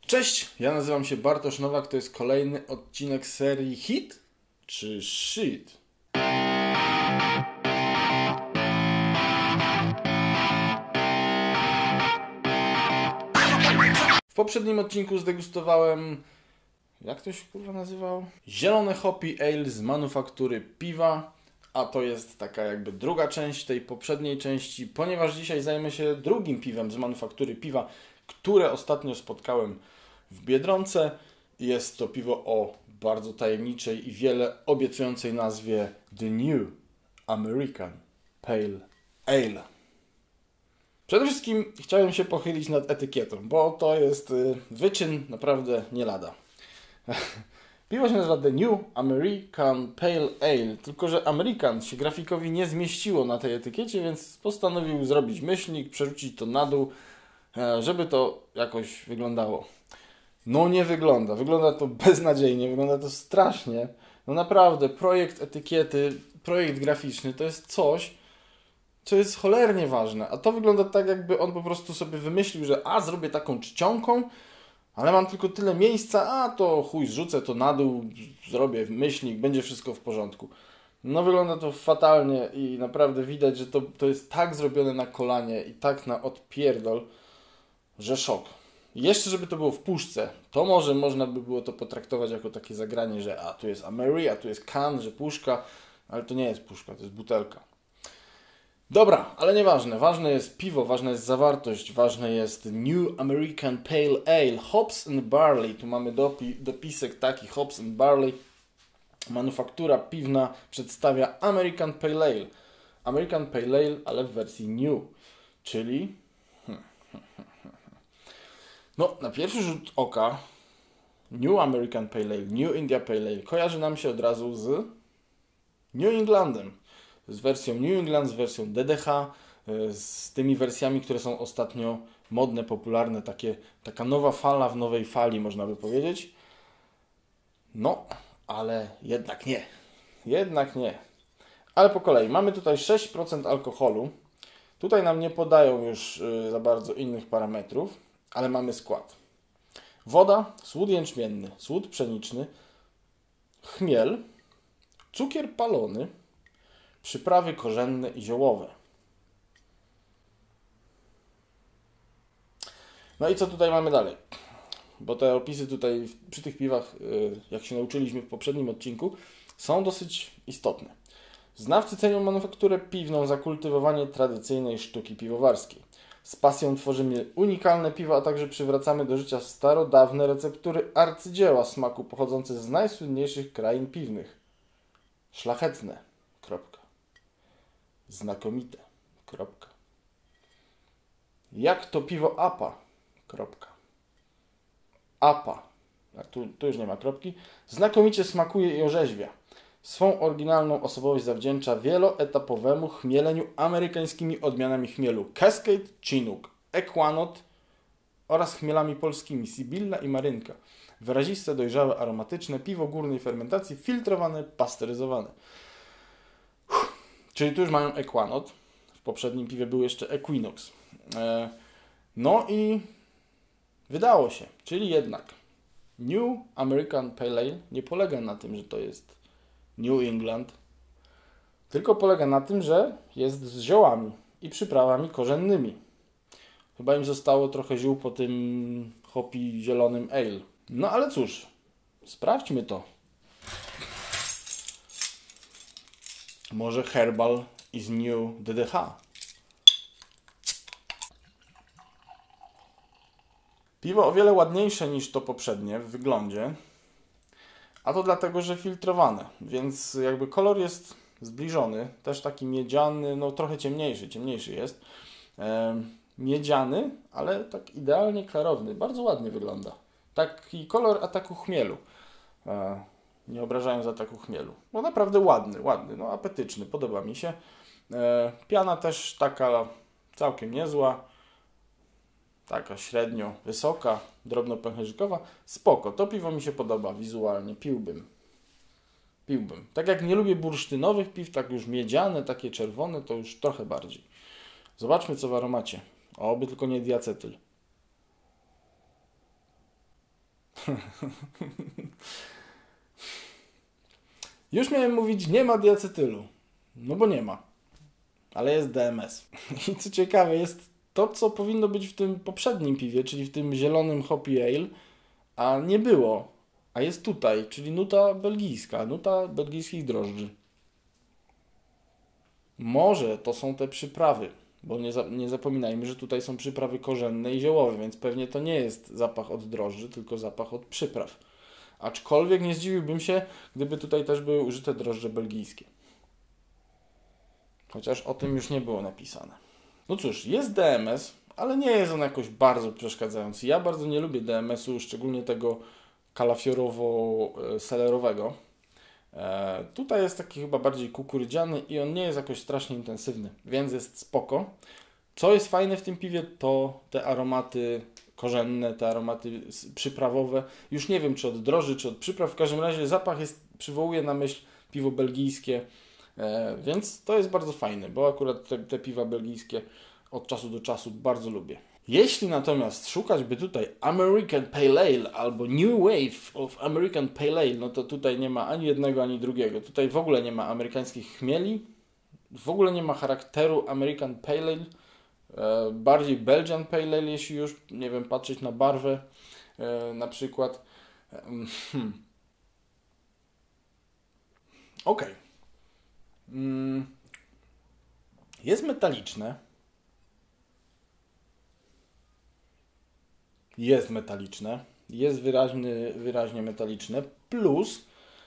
Cześć, ja nazywam się Bartosz Nowak, to jest kolejny odcinek serii Hit czy Shit? W poprzednim odcinku zdegustowałem, jak to się kurwa nazywało? Zielone Hoppy Ale z manufaktury piwa, a to jest taka jakby druga część tej poprzedniej części, ponieważ dzisiaj zajmę się drugim piwem z manufaktury piwa, które ostatnio spotkałem w Biedronce. Jest to piwo o bardzo tajemniczej i wiele obiecującej nazwie The New American Pale Ale. Przede wszystkim chciałem się pochylić nad etykietą, bo to jest wyczyn naprawdę nie lada. Piwo się nazywa The New American Pale Ale, tylko że American się grafikowi nie zmieściło na tej etykiecie, więc postanowił zrobić myślnik, przerzucić to na dół, żeby to jakoś wyglądało. No nie wygląda. Wygląda to beznadziejnie, wygląda to strasznie. No naprawdę, projekt etykiety, projekt graficzny to jest coś, co jest cholernie ważne. A to wygląda tak, jakby on po prostu sobie wymyślił, że zrobię taką czcionką, ale mam tylko tyle miejsca, to chuj, zrzucę to na dół, zrobię myślnik, będzie wszystko w porządku. No wygląda to fatalnie i naprawdę widać, że to jest tak zrobione na kolanie i tak na odpierdol, że szok. Jeszcze, żeby to było w puszce, to może można by było to potraktować jako takie zagranie, że tu jest Ameri, a tu jest can, że puszka, ale to nie jest puszka, to jest butelka. Dobra, ale nieważne. Ważne jest piwo, ważna jest zawartość, ważne jest New American Pale Ale, Hops and Barley. Tu mamy dopisek taki, Hops and Barley. Manufaktura piwna przedstawia American Pale Ale. American Pale Ale, ale w wersji New, czyli... No, na pierwszy rzut oka New American Pale Ale, New India Pale Ale kojarzy nam się od razu z New Englandem. Z wersją New England, z wersją DDH, z tymi wersjami, które są ostatnio modne, popularne, taka nowa fala w nowej fali, można by powiedzieć. No, ale jednak nie. Jednak nie. Ale po kolei. Mamy tutaj 6% alkoholu. Tutaj nam nie podają już za bardzo innych parametrów, ale mamy skład. Woda, słód jęczmienny, słód pszeniczny, chmiel, cukier palony, przyprawy korzenne i ziołowe. No i co tutaj mamy dalej? Bo te opisy tutaj przy tych piwach, jak się nauczyliśmy w poprzednim odcinku, są dosyć istotne. Znawcy cenią manufakturę piwną za kultywowanie tradycyjnej sztuki piwowarskiej. Z pasją tworzymy unikalne piwa, a także przywracamy do życia starodawne receptury arcydzieła smaku pochodzące z najsłynniejszych krain piwnych. Szlachetne. Kropka. Znakomite. Kropka. Jak to piwo APA. Kropka. APA. Tu już nie ma kropki. Znakomicie smakuje i orzeźwia. Swą oryginalną osobowość zawdzięcza wieloetapowemu chmieleniu amerykańskimi odmianami chmielu Cascade, Chinook, Equanot oraz chmielami polskimi Sibilla i Marynka. Wyraziste, dojrzałe, aromatyczne piwo górnej fermentacji, filtrowane, pasteryzowane. Czyli tu już mają Equanot. W poprzednim piwie był jeszcze Equinox. No i wydało się. Czyli jednak New American Pale Ale nie polega na tym, że to jest New England, tylko polega na tym, że jest z ziołami i przyprawami korzennymi. Chyba im zostało trochę ziół po tym hopi zielonym ale. No ale cóż, sprawdźmy to. Może Herbal is New DDH. Piwo o wiele ładniejsze niż to poprzednie w wyglądzie. A to dlatego, że filtrowane, więc jakby kolor jest zbliżony, też taki miedziany, no trochę ciemniejszy jest. Miedziany, ale tak idealnie klarowny, bardzo ładnie wygląda. Taki kolor ataku chmielu, nie obrażając ataku chmielu. No naprawdę ładny, no apetyczny, podoba mi się. Piana też taka całkiem niezła. Taka średnio wysoka, drobnopęcherzykowa. Spoko, to piwo mi się podoba wizualnie, piłbym. Tak jak nie lubię bursztynowych piw, tak już miedziane, takie czerwone, to już trochę bardziej. Zobaczmy co w aromacie. Oby tylko nie diacetyl. Już miałem mówić, nie ma diacetylu. No bo nie ma. Ale jest DMS. I co ciekawe, jest to, co powinno być w tym poprzednim piwie, czyli w tym zielonym Hoppy Ale, a nie było. A jest tutaj, czyli nuta belgijska, nuta belgijskich drożdży. Może to są te przyprawy, bo nie zapominajmy, że tutaj są przyprawy korzenne i ziołowe, więc pewnie to nie jest zapach od drożdży, tylko zapach od przypraw. Aczkolwiek nie zdziwiłbym się, gdyby tutaj też były użyte drożdże belgijskie. Chociaż o tym już nie było napisane. No cóż, jest DMS, ale nie jest on jakoś bardzo przeszkadzający. Ja bardzo nie lubię DMS-u, szczególnie tego kalafiorowo-selerowego. Tutaj jest taki chyba bardziej kukurydziany i on nie jest jakoś strasznie intensywny, więc jest spoko. Co jest fajne w tym piwie, to te aromaty korzenne, te aromaty przyprawowe. Już nie wiem, czy od drożdży, czy od przypraw. W każdym razie zapach przywołuje na myśl piwo belgijskie, więc to jest bardzo fajne, bo akurat te piwa belgijskie od czasu do czasu bardzo lubię. Jeśli natomiast szukać by tutaj American Pale Ale albo New Wave of American Pale Ale, no to tutaj nie ma ani jednego, ani drugiego. Tutaj w ogóle nie ma amerykańskich chmieli, w ogóle nie ma charakteru American Pale Ale, bardziej Belgian Pale Ale, jeśli już, nie wiem, patrzeć na barwę na przykład. Ok. Jest metaliczne. Jest metaliczne. Jest wyraźnie metaliczne. Plus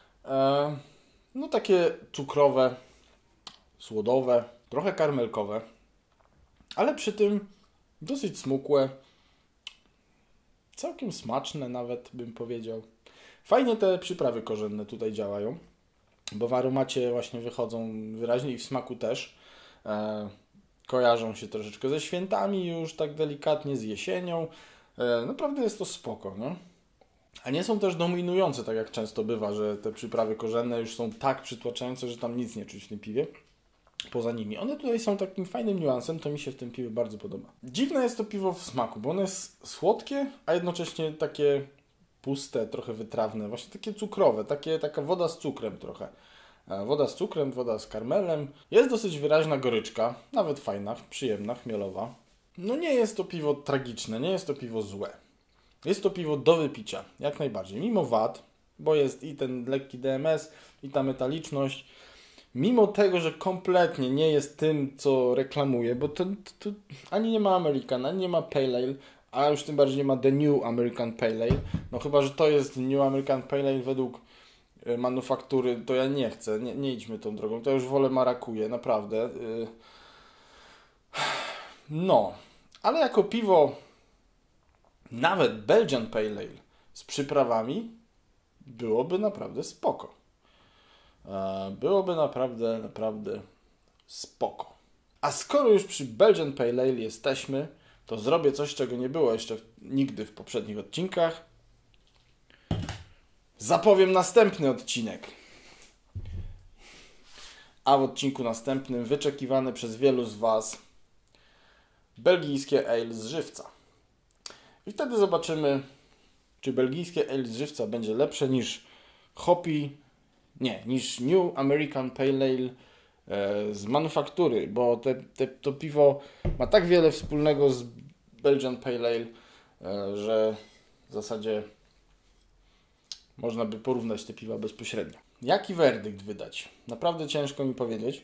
no takie cukrowe, słodowe, trochę karmelkowe. Ale przy tym dosyć smukłe. Całkiem smaczne nawet bym powiedział. Fajnie te przyprawy korzenne tutaj działają. Bo w aromacie właśnie wychodzą wyraźnie i w smaku też. Kojarzą się troszeczkę ze świętami już tak delikatnie, z jesienią. Naprawdę jest to spoko, no. A nie są też dominujące, tak jak często bywa, że te przyprawy korzenne już są tak przytłaczające, że tam nic nie czuć w tym piwie. Poza nimi. One tutaj są takim fajnym niuansem, to mi się w tym piwie bardzo podoba. Dziwne jest to piwo w smaku, bo ono jest słodkie, a jednocześnie takie puste, trochę wytrawne, właśnie takie cukrowe, taka woda z cukrem trochę. Woda z cukrem, woda z karmelem. Jest dosyć wyraźna goryczka, nawet fajna, przyjemna, chmielowa. No nie jest to piwo tragiczne, nie jest to piwo złe. Jest to piwo do wypicia, jak najbardziej. Mimo wad, bo jest i ten lekki DMS, i ta metaliczność. Mimo tego, że kompletnie nie jest tym, co reklamuje, bo to ani nie ma American, ani nie ma Pale Ale, a już tym bardziej nie ma The New American Pale Ale. No chyba, że to jest New American Pale Ale według manufaktury, to ja nie chcę, nie idźmy tą drogą. To już wolę marakuje, naprawdę. No, ale jako piwo nawet Belgian Pale Ale z przyprawami byłoby naprawdę spoko. Byłoby naprawdę spoko. A skoro już przy Belgian Pale Ale jesteśmy, to zrobię coś, czego nie było jeszcze nigdy w poprzednich odcinkach. Zapowiem następny odcinek. A w odcinku następnym wyczekiwane przez wielu z Was belgijskie ale z żywca. I wtedy zobaczymy, czy belgijskie ale z żywca będzie lepsze niż niż New American Pale Ale z manufaktury, bo to piwo ma tak wiele wspólnego z Belgian Pale Ale, że w zasadzie można by porównać te piwa bezpośrednio. Jaki werdykt wydać? Naprawdę ciężko mi powiedzieć.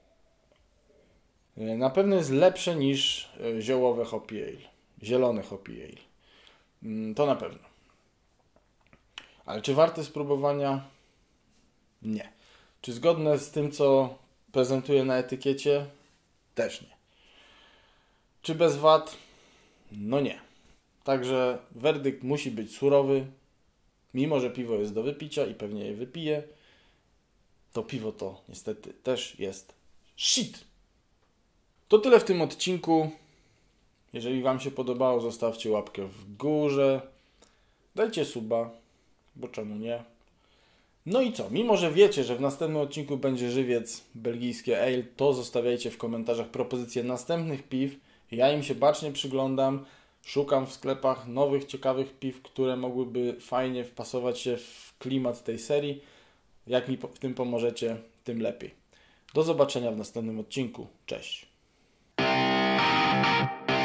Na pewno jest lepsze niż ziołowe Hoppy Ale. Zielone Hoppy Ale. To na pewno. Ale czy warte spróbowania? Nie. Czy zgodne z tym, co prezentuje na etykiecie? Też nie. Czy bez wad? No nie. Także werdykt musi być surowy. Mimo że piwo jest do wypicia i pewnie je wypiję, to piwo to niestety też jest shit. To tyle w tym odcinku. Jeżeli Wam się podobało, zostawcie łapkę w górze. Dajcie suba, bo czemu nie? No i co? Mimo że wiecie, że w następnym odcinku będzie żywiec belgijskie ale, to zostawiajcie w komentarzach propozycje następnych piw. Ja im się bacznie przyglądam. Szukam w sklepach nowych, ciekawych piw, które mogłyby fajnie wpasować się w klimat tej serii. Jak mi w tym pomożecie, tym lepiej. Do zobaczenia w następnym odcinku. Cześć!